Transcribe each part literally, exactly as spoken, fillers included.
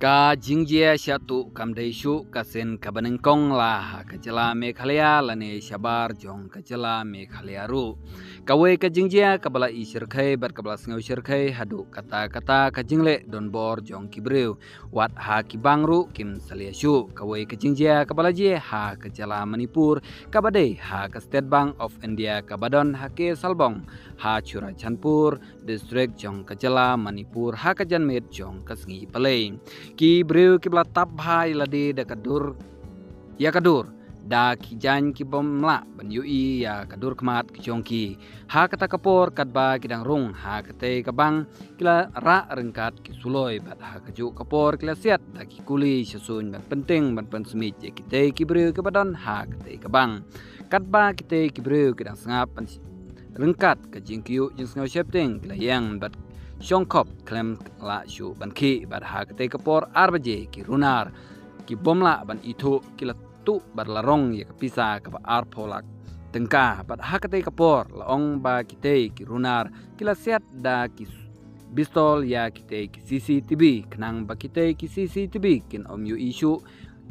Ka jingjia syatu kamdaishu kasen kabanengkong lah kajela Meghalaya lane syabar jong kajela Meghalaya ru. Kawe ka jingjia kabala i sirkai bat kabala sngau sirkai hadu kata-kata kajingle don bor jong kibreu wat ha kibang ru kim saliashu. Kawe ka jingjia kabala je ha kajela Manipur kabade ha ka State Bank of India kabadon ha ke Salbong ha Chura Chandpur district jong kajela Manipur ha kajanmet jong kasngi palai. Ki breu ki bla tap hai lade da kadur ya kadur da ki jan ki bomla ban yui ya kadur kmat ki chongki ha kata kapor katba kidang rung ha kate kabang kila ra rengkat ki suloi bat ha kaju kapor kila siat da ki kuli sasun ban penting ban pen smit ya kite ki breu ki badon ha kate kabang katba kite ki breu kidang sangap rengkat ka jingkiu jing sngau shepting kila yang bat Syongkop klem la shu ban ki bad ha kate kapor arbaje ki runar ki bomla ban itu kila tu bar larong ya kapisa kapa arpolak tengka bad ha kate kapor laong ba kite ki runar kila set da ki bistol ya kite ki C C T V kenang ba kite ki C C T V kin om yu isu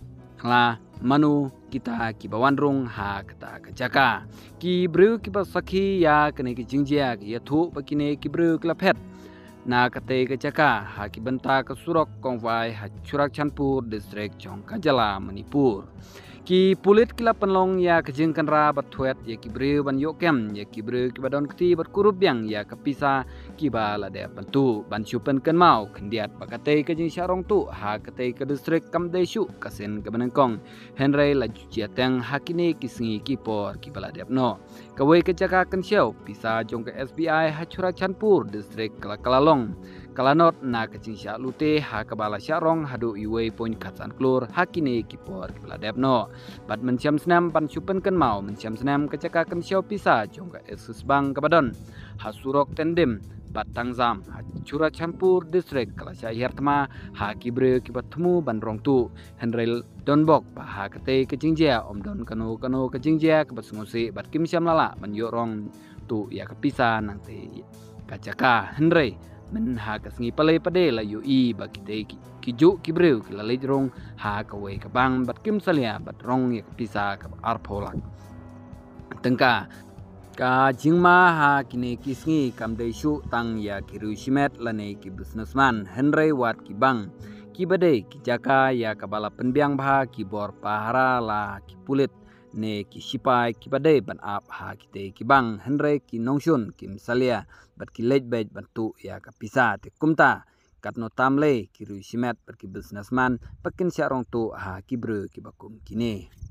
la manu kita ki bawandrung ha kata kajaka ki breu ki ba sakhi ya kene ki jingjia ki ya thu ba kine ki breu kila phet na kate kajaka ha ki benta ka surok kongwai ha Chura Chandpur district jong kajala Manipur ki pulit kila penlong ya kajing kanra bat thuet ya ki breu ban yokem ya ki breu ki badon kti bat kurup yang ya kapisa ki ba la de bantu ban chupen kan mau khendiat bakate kajing syarong tu ha kate ka district kamdaishu kasen kabanengkong henry la jujiateng hakine kisngi ki por ki bala depno kawe kajaka kan syau pisa jong ka S B I ha Chura Chandpur district kala kalalong kalanot na kajing sya lute ha kabala syarong hadu iwe poin katsan klur hakine ki por ki bala depno bat menciam senam pan chupen kan mau menciam senam kacaka kan syau pisa jong ka esus bang kabadon hasurok tendem bat tangzam ha Chura Chandpur district kala sya hertma ha kibre ki batmu ban rong tu henrel donbok pa ha kate kajingjia om don kano kano kajingjia ke basngusi bat kim syam lala ban yo rong tu ya kapisa nang te kacaka henrei men ha kasngi palai pade la yu i ba kite ki ju ki breu ki la lejrong ha kawe ka bang bat kim salia bat rong ya pisa ka arpolak tengka ka jingma ha kine kisngi kamdai shu tang ya kiru shimet lane ki businessman henry wat ki bang ki bade ki jaka ya kabala penbiang bha ki bor pahara la ki pulit ne ki sipai ki bade ban ap ha kite ki bang henry ki nongshun kim salia bat ki lej bej bantu ya kapisa te kumta katno tamle ki ru simet per ki businessman pakin syarong tu ha ki bru ki bakum kine